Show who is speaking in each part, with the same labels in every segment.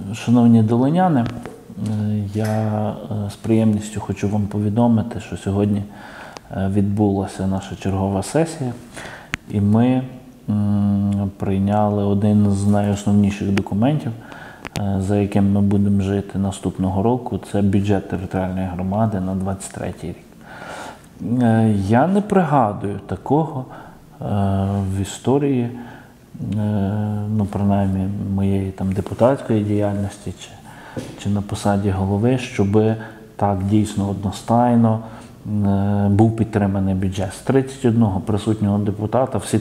Speaker 1: Шановні долиняни, я з приємністю хочу вам повідомити, що сьогодні відбулася наша чергова сесія, і ми прийняли один з найосновніших документів, за яким ми будемо жити наступного року. Це бюджет територіальної громади на 2023 рік. Я не пригадую такого в історії, принаймні моєї депутатської діяльності чи на посаді голови, щоб так дійсно одностайно був підтриманий бюджет. З 31 присутнього депутата, всі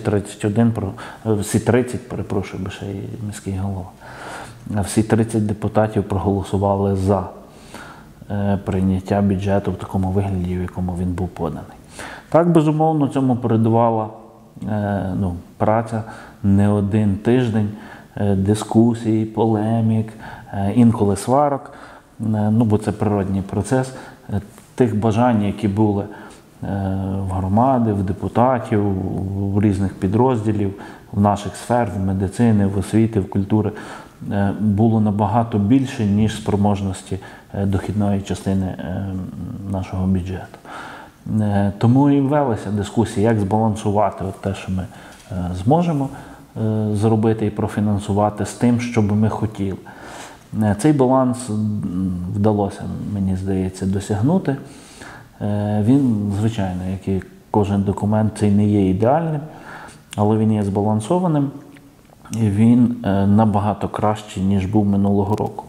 Speaker 1: 30, перепрошую, бо ще й міський голова, всі 30 депутатів проголосували за прийняття бюджету в такому вигляді, в якому він був поданий. Так, безумовно, цьому передувала праця не один тиждень, дискусій, полемік, інколи сварок, бо це природній процес тих бажань, які були в громади, в депутатів, в різних підрозділів, в наших сфер, в медицини, в освіти, в культури, було набагато більше, ніж спроможності дохідної частини нашого бюджету. Тому і велися дискусії, як збалансувати те, що ми зможемо зробити і профінансувати, з тим, що би ми хотіли. Цей баланс вдалося, мені здається, досягнути. Він, звичайно, як і кожен документ, цей не є ідеальним, але він є збалансованим, і він набагато кращий, ніж був минулого року.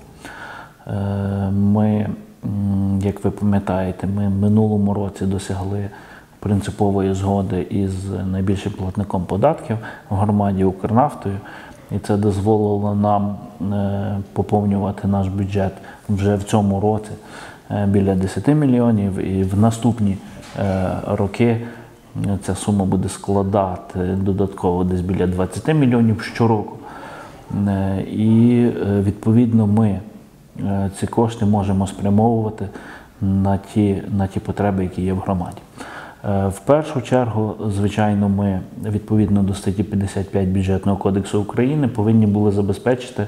Speaker 1: Ми, як ви пам'ятаєте, ми в минулому році досягли принципової згоди із найбільшим платником податків в громаді Укрнафтою, і це дозволило нам поповнювати наш бюджет вже в цьому році біля 10 мільйонів, і в наступні роки ця сума буде складати додатково десь біля 20 мільйонів щороку. І, відповідно, ми ці кошти можемо спрямовувати на ті потреби, які є в громаді. В першу чергу, звичайно, ми, відповідно до статті 55 Бюджетного кодексу України, повинні були забезпечити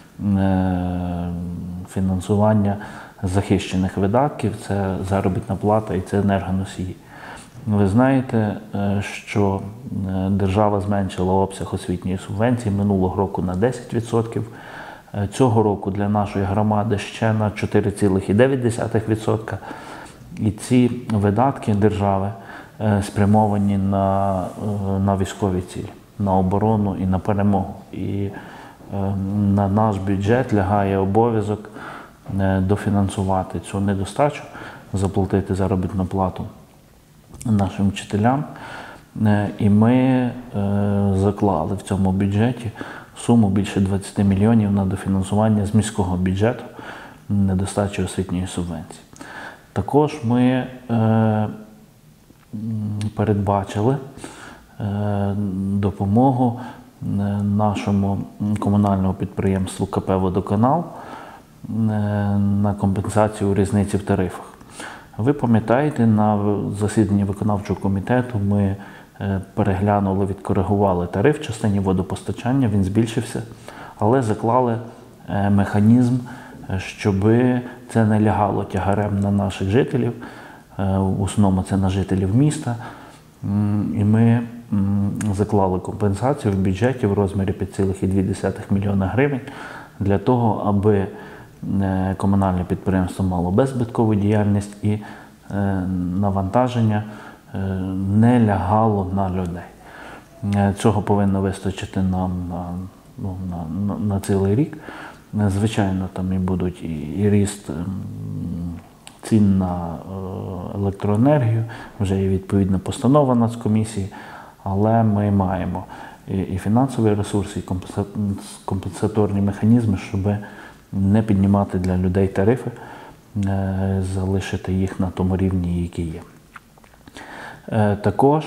Speaker 1: фінансування захищених видатків, це заробітна плата і це енергоносії. Ви знаєте, що держава зменшила обсяг освітньої субвенції минулого року на 10%, цього року для нашої громади ще на 4,9%. І ці видатки держави спрямовані на військові цілі, на оборону і на перемогу. І на наш бюджет лягає обов'язок дофінансувати цю недостачу, заплатити заробітну плату нашим вчителям. І ми заклали в цьому бюджеті суму більше 20 мільйонів на дофінансування з міського бюджету недостачі освітньої субвенції. Також ми передбачили допомогу нашому комунальному підприємству КП «Водоканал» на компенсацію різниці в тарифах. Ви пам'ятаєте, на засіданні виконавчого комітету ми переглянули, відкоригували тариф в частині водопостачання, він збільшився, але заклали механізм, щоб це не лягало тягарем на наших жителів, в основному це на жителів міста. І ми заклали компенсацію в бюджеті в розмірі 5,2 мільйона гривень для того, аби комунальне підприємство мало беззбиткову діяльність і навантаження не лягало на людей. Цього повинно вистачити нам на цілий рік. Звичайно, там і будуть і ріст цін на електроенергію, вже є відповідна постанова Нацкомісії, але ми маємо і фінансовий ресурс, і компенсаторні механізми, щоб не піднімати для людей тарифи, залишити їх на тому рівні, який є. Також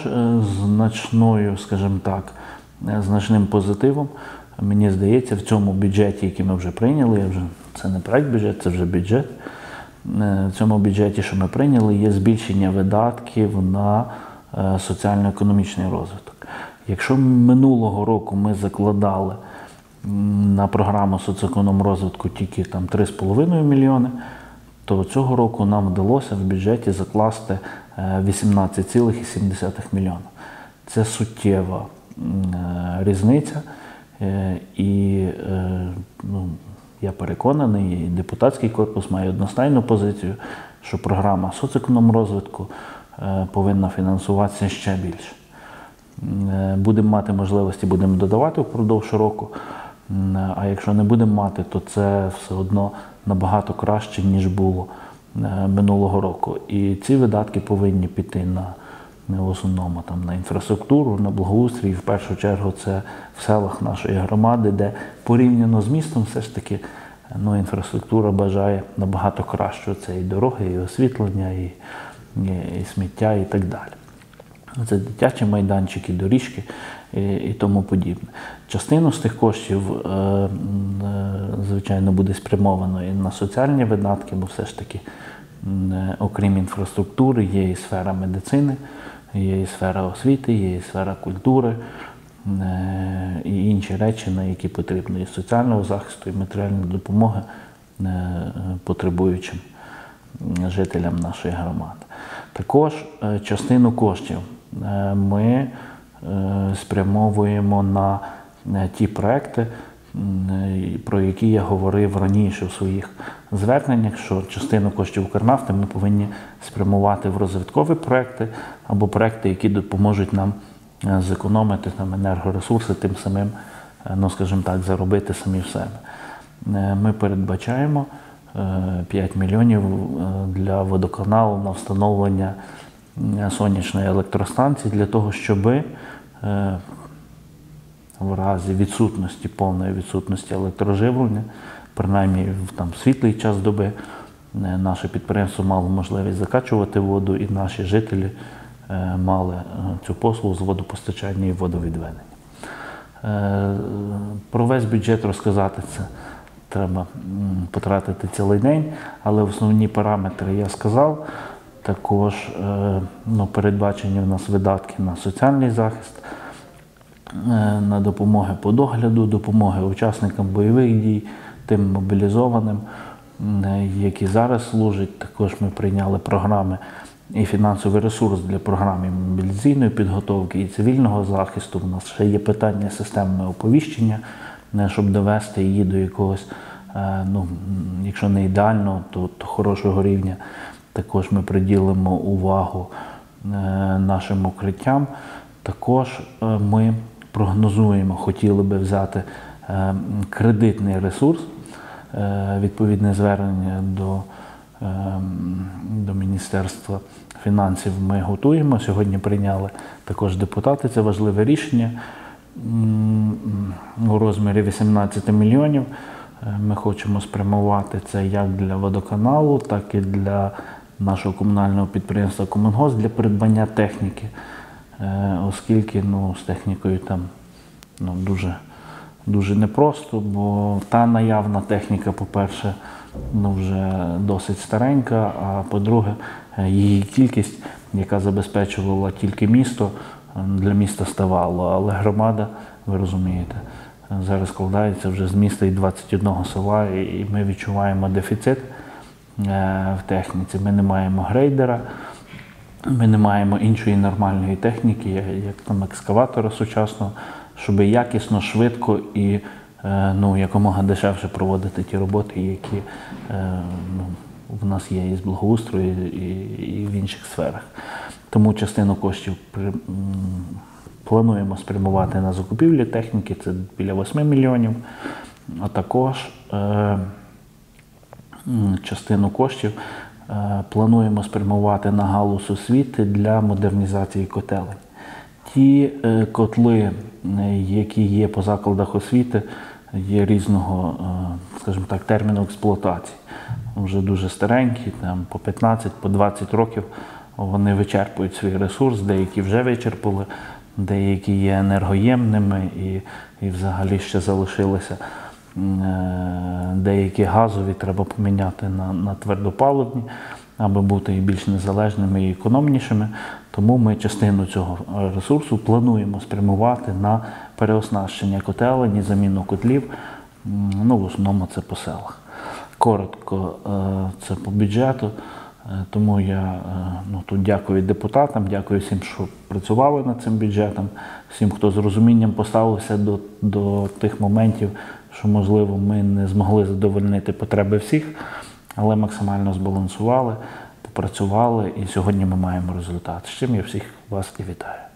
Speaker 1: значним позитивом, мені здається, в цьому бюджеті, який ми вже прийняли, це не проект бюджет, це вже бюджет, в цьому бюджеті, що ми прийняли, є збільшення видатків на соціально-економічний розвиток. Якщо минулого року ми закладали на програму соцекономрозвитку тільки там 3,5 мільйони, то цього року нам вдалося в бюджеті закласти 18,7 мільйона. Це суттєва різниця, і я переконаний, і депутатський корпус має одностайну позицію, що програма соцекономрозвитку повинна фінансуватися ще більше. Будемо мати можливості, будемо додавати впродовж року, а якщо не будемо мати, то це все одно набагато краще, ніж було минулого року. І ці видатки повинні піти в основному на інфраструктуру, на благоустрій. І в першу чергу це в селах нашої громади, де порівняно з містом все ж таки інфраструктура бажає набагато кращого. Це і дороги, і освітлення, і сміття, і так далі. Це дитячі майданчики, доріжки і тому подібне. Частину з тих коштів, звичайно, буде спрямовано і на соціальні видатки, бо все ж таки, окрім інфраструктури, є і сфера медицини, є і сфера освіти, є і сфера культури, і інші речі, на які потрібно і соціального захисту, і матеріальної допомоги потребуючим жителям нашої громади. Також частину коштів ми спрямовуємо на ті проекти, про які я говорив раніше в своїх зверненнях, що частину коштів Укрнафти ми повинні спрямувати в розвиткові проекти або проекти, які допоможуть нам зекономити енергоресурси, тим самим, скажімо так, заробити самі в себе. Ми передбачаємо 5 мільйонів для водоканалу на встановлення сонячної електростанції для того, щоб в разі відсутності, повної відсутності електроживлення, принаймні в світлий час доби, наше підприємство мало можливість закачувати воду, і наші жителі мали цю послугу з водопостачання і водовідведення. Про весь бюджет розказати це треба потратити цілий день, але основні параметри я сказав. Також передбачені в нас видатки на соціальний захист, на допомоги по догляду, допомоги учасникам бойових дій, тим мобілізованим, які зараз служать. Також ми прийняли програми і фінансовий ресурс для програми мобілізаційної підготовки і цивільного захисту. У нас ще є питання системного оповіщення, щоб довести її до якогось, якщо не ідеального, то хорошого рівня. Також ми приділимо увагу нашим укриттям. Також ми прогнозуємо, хотіли би взяти кредитний ресурс, відповідне звернення до Міністерства фінансів ми готуємо. Сьогодні прийняли також депутати це важливе рішення у розмірі 18 мільйонів. Ми хочемо спрямувати це як для водоканалу, так і для нашого комунального підприємства «Комунгос» для придбання техніки, оскільки з технікою там дуже непросто, бо та наявна техніка, по-перше, вже досить старенька, а по-друге, її кількість, яка забезпечувала тільки місто, для міста ставало, але громада, ви розумієте, зараз складається вже з міста і 21 села, і ми відчуваємо дефіцит в техніці. Ми не маємо грейдера, ми не маємо іншої нормальної техніки, як екскаватора сучасного, щоб якісно, швидко і якомога дешевше проводити ті роботи, які в нас є і з благоустрою, і в інших сферах. Тому частину коштів плануємо спрямувати на закупівлю техніки, це біля 8 мільйонів, а також частину коштів плануємо спрямувати на галузь освіти для модернізації котелень. Ті котли, які є по закладах освіти, є різного, скажімо так, терміну експлуатації. Вже дуже старенькі, там по 15, по 20 років вони вичерпують свій ресурс, деякі вже вичерпали, деякі є енергоємними і взагалі ще залишилися деякі газові, треба поміняти на твердопаливні, аби бути і більш незалежними і економнішими. Тому ми частину цього ресурсу плануємо спрямувати на переоснащення котелень, заміну котлів. В основному це по селах. Коротко, це по бюджету. Тому я тут дякую депутатам, дякую всім, що працювали над цим бюджетом, всім, хто з розумінням поставився до тих моментів, що, можливо, ми не змогли задовольнити потреби всіх, але максимально збалансували, попрацювали, і сьогодні ми маємо результат. З чим я всіх вас і вітаю.